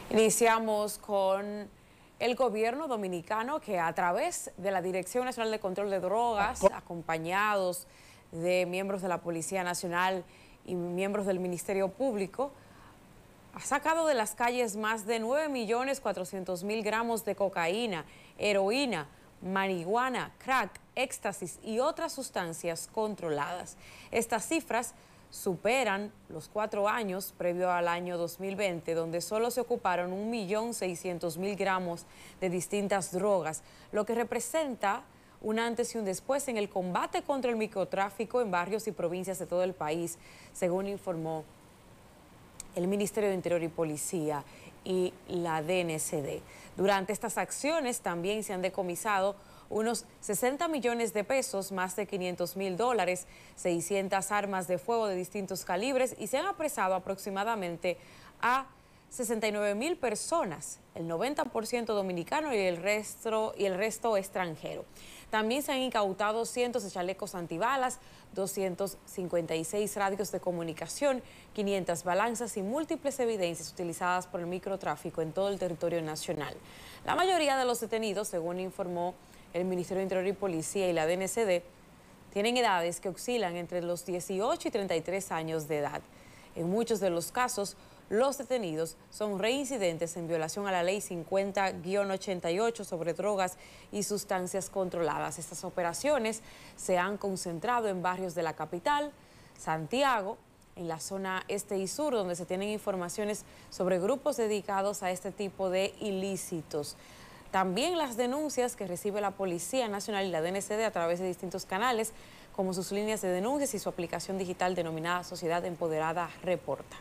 Iniciamos con el gobierno dominicano que a través de la Dirección Nacional de Control de Drogas, acompañados de miembros de la Policía Nacional y miembros del Ministerio Público, ha sacado de las calles más de 9.400.000 gramos de cocaína, heroína, marihuana, crack, éxtasis y otras sustancias controladas. Estas cifras superan los 4 años previo al año 2020, donde solo se ocuparon 1.600.000 gramos de distintas drogas, lo que representa un antes y un después en el combate contra el microtráfico en barrios y provincias de todo el país, según informó el Ministerio de Interior y Policía y la DNCD. Durante estas acciones también se han decomisado unos 60 millones de pesos, más de $500.000, 600 armas de fuego de distintos calibres y se han apresado aproximadamente a 69.000 personas, el 90% dominicano y el resto extranjero. También se han incautado cientos de chalecos antibalas, 256 radios de comunicación, 500 balanzas y múltiples evidencias utilizadas por el microtráfico en todo el territorio nacional. La mayoría de los detenidos, según informó el Ministerio de Interior y Policía y la DNCD, tienen edades que oscilan entre los 18 y 33 años de edad. En muchos de los casos, los detenidos son reincidentes en violación a la Ley 50-88 sobre drogas y sustancias controladas. Estas operaciones se han concentrado en barrios de la capital, Santiago, en la zona este y sur, donde se tienen informaciones sobre grupos dedicados a este tipo de ilícitos. También las denuncias que recibe la Policía Nacional y la DNCD a través de distintos canales, como sus líneas de denuncias y su aplicación digital denominada Sociedad Empoderada Reporta.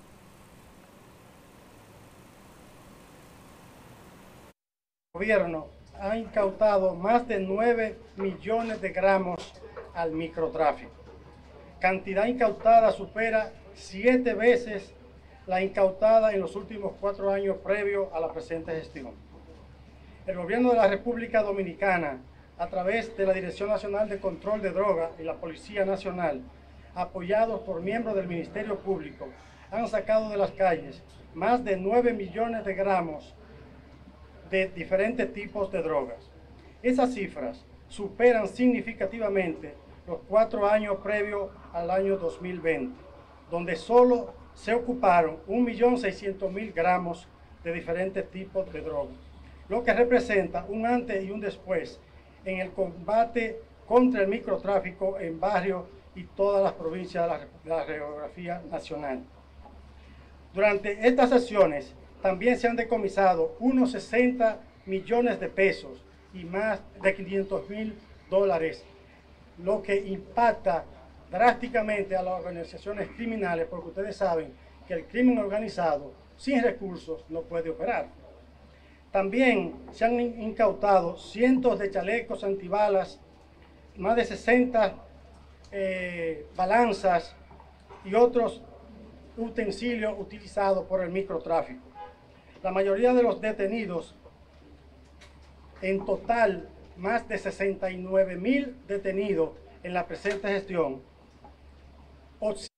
El gobierno ha incautado más de 9 millones de gramos al microtráfico. Cantidad incautada supera 7 veces la incautada en los últimos 4 años previos a la presente gestión. El gobierno de la República Dominicana, a través de la Dirección Nacional de Control de Drogas y la Policía Nacional, apoyados por miembros del Ministerio Público, han sacado de las calles más de 9 millones de gramos de diferentes tipos de drogas. Esas cifras superan significativamente los 4 años previos al año 2020, donde solo se ocuparon 1.600.000 gramos de diferentes tipos de drogas, lo que representa un antes y un después en el combate contra el microtráfico en barrios y todas las provincias de la geografía nacional. Durante estas sesiones también se han decomisado unos 60 millones de pesos y más de $500.000, lo que impacta drásticamente a las organizaciones criminales, porque ustedes saben que el crimen organizado sin recursos no puede operar. También se han incautado cientos de chalecos antibalas, más de 60 balanzas y otros utensilios utilizados por el microtráfico. La mayoría de los detenidos, en total más de 69.000 detenidos en la presente gestión,